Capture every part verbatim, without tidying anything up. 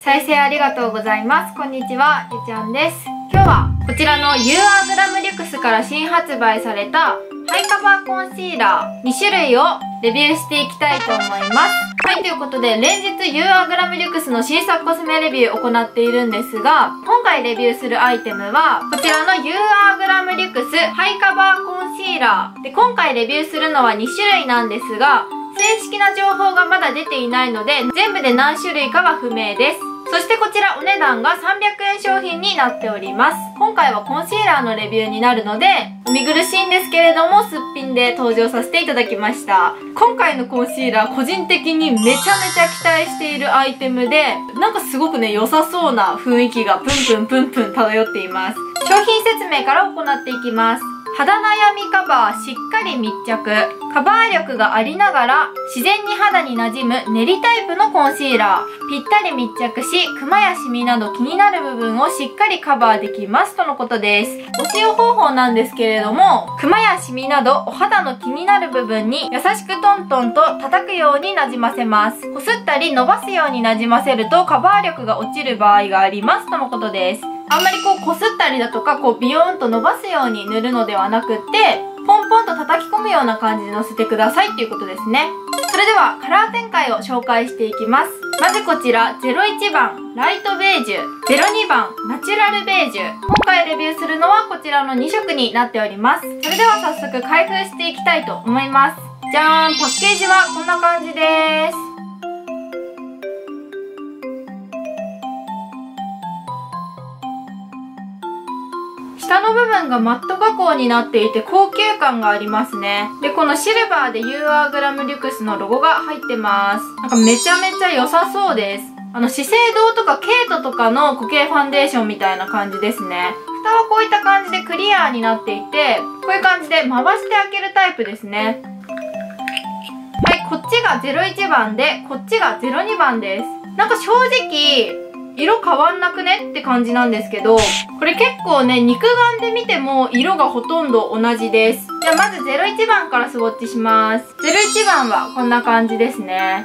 再生ありがとうございます。こんにちは、ゆちゃんです。今日はこちらの ユーアー グラムリュクスから新発売されたハイカバーコンシーラーに種類をレビューしていきたいと思います。はい、ということで連日 ユーアー グラムリュクスの新作コスメレビューを行っているんですが、今回レビューするアイテムはこちらの ユーアー グラムリュクスハイカバーコンシーラーで、今回レビューするのはに種類なんですが、正式な情報がまだ出ていないので全部で何種類かは不明です。そしてこちらお値段がさんびゃくえん商品になっております。今回はコンシーラーのレビューになるのでお見苦しいんですけれども、すっぴんで登場させていただきました。今回のコンシーラー個人的にめちゃめちゃ期待しているアイテムで、なんかすごくね良さそうな雰囲気がプンプンプンプン漂っています。商品説明から行っていきます。肌悩みカバーしっかり密着。カバー力がありながら自然に肌に馴染む練りタイプのコンシーラー。ぴったり密着し、クマやシミなど気になる部分をしっかりカバーできますとのことです。お使用方法なんですけれども、クマやシミなどお肌の気になる部分に優しくトントンと叩くようになじませます。こすったり伸ばすようになじませるとカバー力が落ちる場合がありますとのことです。あんまりこうこすったりだとかこうビヨーンと伸ばすように塗るのではなくって、ポンポンと叩き込むような感じでのせてくださいっていうことですね。それではカラー展開を紹介していきます。まずこちらゼロいちばんライトベージュ、ゼロにばんナチュラルベージュ。今回レビューするのはこちらのに色になっております。それでは早速開封していきたいと思います。じゃーん、パッケージはこんな感じです。下の部分がマット加工になっていて高級感がありますね。で、このシルバーで ユーアー グラムリュクスのロゴが入ってます。なんかめちゃめちゃ良さそうです。あの資生堂とかケイトとかの固形ファンデーションみたいな感じですね。蓋はこういった感じでクリアーになっていて、こういう感じで回して開けるタイプですね。はい、こっちがゼロいちばんで、こっちがゼロにばんです。なんか正直色変わんなくねって感じなんですけど、これ結構ね、肉眼で見ても色がほとんど同じです。じゃあまずゼロいちばんからスウォッチします。ゼロいちばんはこんな感じですね。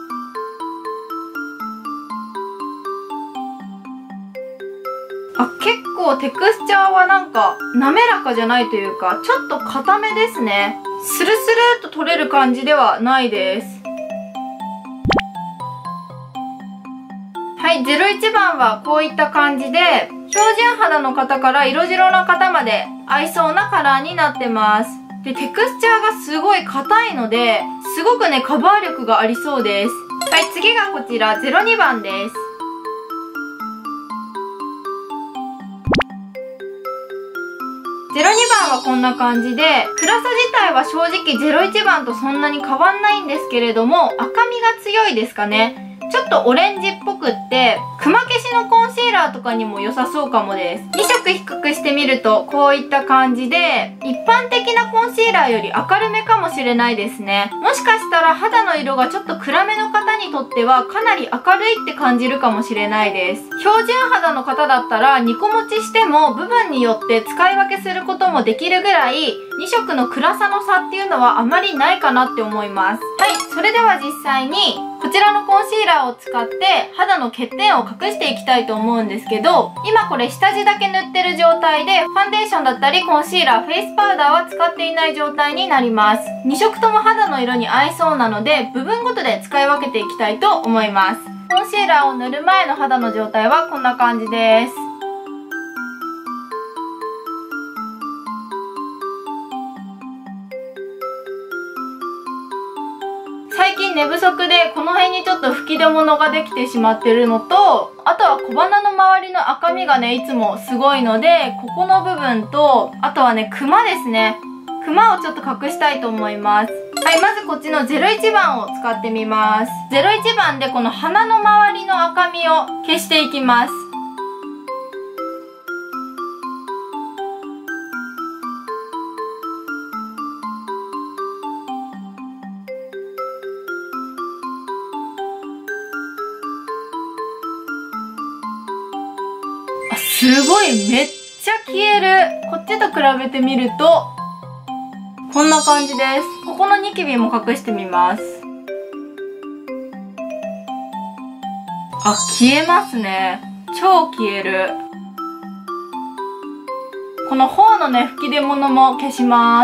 あ、結構テクスチャーはなんか滑らかじゃないというか、ちょっと硬めですね。スルスルっと取れる感じではないです。はい、ゼロいちばんはこういった感じで、標準肌の方から色白の方まで合いそうなカラーになってます。で、テクスチャーがすごい硬いので、すごくね、カバー力がありそうです。はい、次がこちら、ゼロにばんです。ゼロにばんはこんな感じで、暗さ自体は正直ゼロいちばんとそんなに変わんないんですけれども、赤みが強いですかね。ちょっとオレンジっぽくって、クマ消しのコンシーラーとかにも良さそうかもです。に色低くしてみるとこういった感じで、一般的なコンシーラーより明るめかもしれないですね。もしかしたら肌の色がちょっと暗めの方にとってはかなり明るいって感じるかもしれないです。標準肌の方だったらにこ持ちしても部分によって使い分けすることもできるぐらいに色の暗さの差っていうのはあまりないかなって思います。はい、それでは実際にこちらのコンシーラーを使って肌の欠点を隠していきたいと思うんですけど、今これ下地だけ塗ってる状態で、ファンデーションだったりコンシーラー、フェイスパウダーは使っていない状態になります。に色とも肌の色に合いそうなので、部分ごとで使い分けていきたいと思います。コンシーラーを塗る前の肌の状態はこんな感じです。最近寝不足でこの辺にちょっと吹き出物ができてしまってるのと、あとは小鼻の周りの赤みがねいつもすごいので、ここの部分と、あとはねクマですね。クマをちょっと隠したいと思います。はい、まずこっちのゼロいちばんを使ってみます。ゼロいちばんでこの鼻の周りの赤みを消していきます。すごいめっちゃ消える。こっちと比べてみるとこんな感じです。ここのニキビも隠してみます。 あ、消えますね。超消える。この頬のね、吹き出物も消します。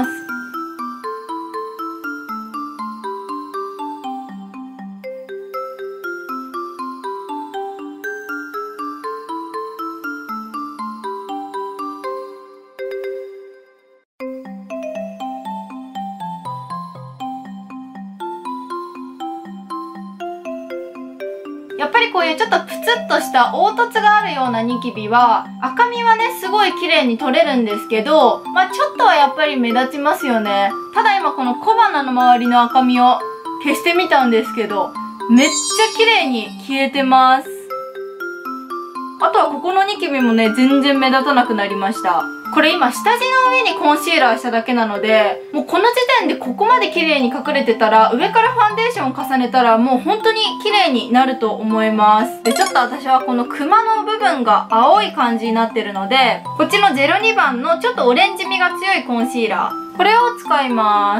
やっぱりこういうちょっとプツッとした凹凸があるようなニキビは、赤みはね、すごい綺麗に取れるんですけど、まあちょっとはやっぱり目立ちますよね。ただ今この小鼻の周りの赤みを消してみたんですけど、めっちゃ綺麗に消えてます。あとはここのニキビもね、全然目立たなくなりました。これ今下地の上にコンシーラーしただけなので、もうこの時点でここまで綺麗に隠れてたら、上からファンデーションを重ねたらもう本当に綺麗になると思います。で、ちょっと私はこのクマの部分が青い感じになってるので、こっちのゼロにばんのちょっとオレンジ味が強いコンシーラー。これを使います。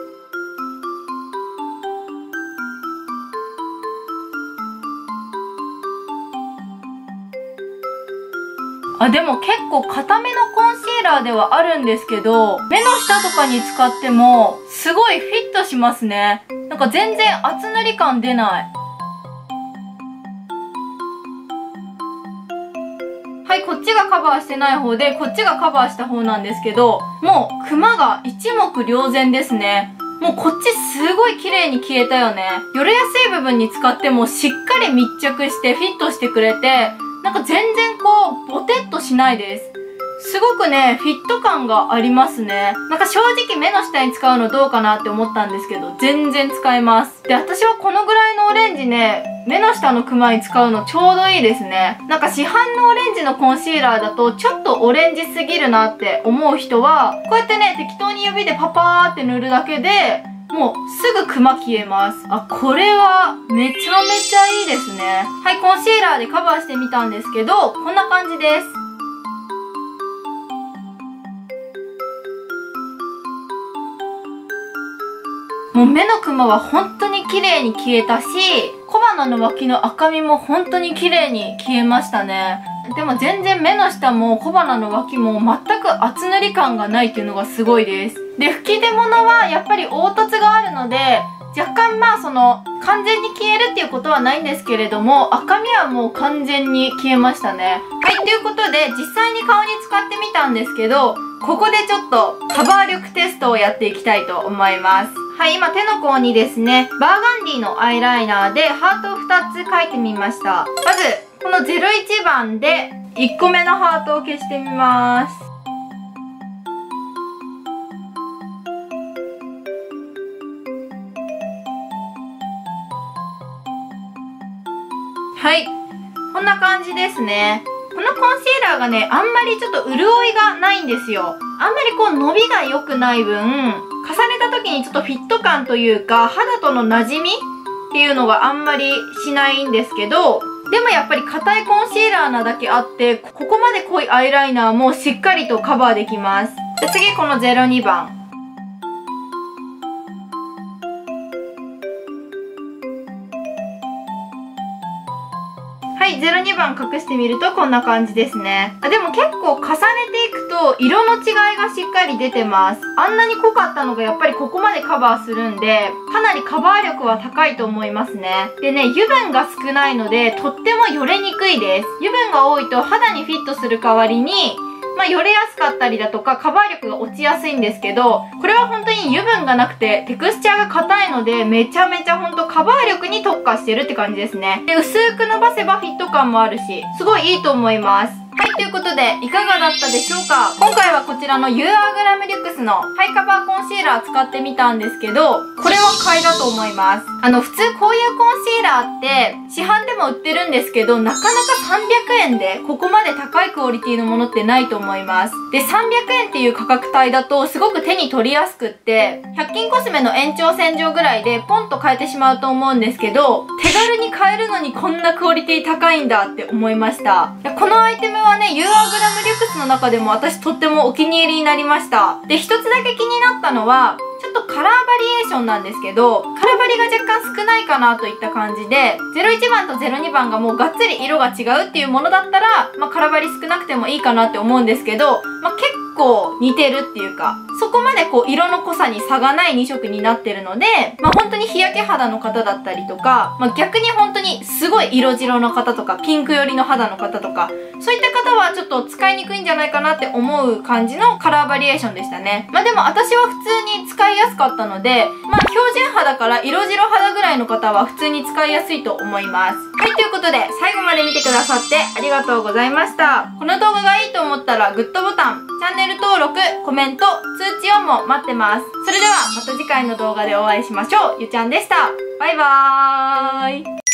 あ、でも結構固めのコンシーラーではあるんですけど、目の下とかに使っても、すごいフィットしますね。なんか全然厚塗り感出ない。はい、こっちがカバーしてない方で、こっちがカバーした方なんですけど、もうクマが一目瞭然ですね。もうこっちすごい綺麗に消えたよね。よれやすい部分に使ってもしっかり密着してフィットしてくれて、なんか全然こう、ボテッとしないです。すごくね、フィット感がありますね。なんか正直目の下に使うのどうかなって思ったんですけど、全然使えます。で、私はこのぐらいのオレンジね、目の下のクマに使うのちょうどいいですね。なんか市販のオレンジのコンシーラーだと、ちょっとオレンジすぎるなって思う人は、こうやってね、適当に指でパパーって塗るだけで、もうすぐクマ消えます。あ、これはめちゃめちゃいいですね。はい、コンシーラーでカバーしてみたんですけど、こんな感じです。もう目のクマは本当に綺麗に消えたし、小鼻の脇の赤みも本当に綺麗に消えましたね。でも全然目の下も小鼻の脇も全く厚塗り感がないっていうのがすごいです。で、吹き出物はやっぱり凹凸があるので、若干まあその完全に消えるっていうことはないんですけれども、赤みはもう完全に消えましたね。はい、ということで実際に顔に使ってみたんですけど、ここでちょっとカバー力テストをやっていきたいと思います。はい、今手の甲にですね、バーガンディのアイライナーでハートをふたつ描いてみました。まず、このゼロいちばんでいっこめのハートを消してみます。はい。こんな感じですね。このコンシーラーがね、あんまりちょっと潤いがないんですよ。あんまりこう伸びが良くない分、重ねた時にちょっとフィット感というか、肌との馴染みっていうのがあんまりしないんですけど、でもやっぱり硬いコンシーラーなだけあって、ここまで濃いアイライナーもしっかりとカバーできます。で、次このゼロにばん。はい、ゼロにばん隠してみるとこんな感じですね。あ、でも結構重ねていくと色の違いがしっかり出てます。あんなに濃かったのがやっぱりここまでカバーするんで、かなりカバー力は高いと思いますね。でね、油分が少ないのでとってもよれにくいです。油分が多いと肌にフィットする代わりに、まあ、よれやすかったりだとかカバー力が落ちやすいんですけど、これは本当に油分がなくてテクスチャーが硬いので、めちゃめちゃ本当カバー力に特化してるって感じですね。で、薄く伸ばせばフィット感もあるし、すごいいいと思います。はい、ということで、いかがだったでしょうか？今回はこちらの ユーアール グラムリュックスのハイカバーコンシーラー使ってみたんですけど、これは買いだと思います。あの、普通こういうコンシーラーって市販でも売ってるんですけど、なかなかさんびゃくえんでここまで高いクオリティのものってないと思います。で、さんびゃくえんっていう価格帯だとすごく手に取りやすくって、ひゃく均コスメの延長線上ぐらいでポンと買えてしまうと思うんですけど、手軽に買えるのにこんなクオリティ高いんだって思いました。このアイテムはね、ユーアール グラムリュックスの中でも私とってもお気に入りになりました。で、一つだけ気になったのは、ちょっとカラーバリエーションなんですけど、カラバリが若干少ないかなといった感じで、ゼロいちばんとゼロにばんがもうがっつり色が違うっていうものだったら、まあ、カラバリ少なくてもいいかなって思うんですけど、まあ、結構似てるっていうか、そこまでこう色の濃さに差がないにしょくになってるので、まあ、本当に日焼け肌の方だったりとか、まあ、逆に本当にすごい色白の方とか、ピンク寄りの肌の方とか、そういった方はちょっと使いにくいんじゃないかなって思う感じのカラーバリエーションでしたね。まあでも私は普通に使いやすかったので、まあ標準肌から色白肌ぐらいの方は普通に使いやすいと思います。はい、ということで最後まで見てくださってありがとうございました。この動画がいいと思ったらグッドボタン、チャンネル登録、コメント、通知音も待ってます。それではまた次回の動画でお会いしましょう。ゆちゃんでした。バイバーイ。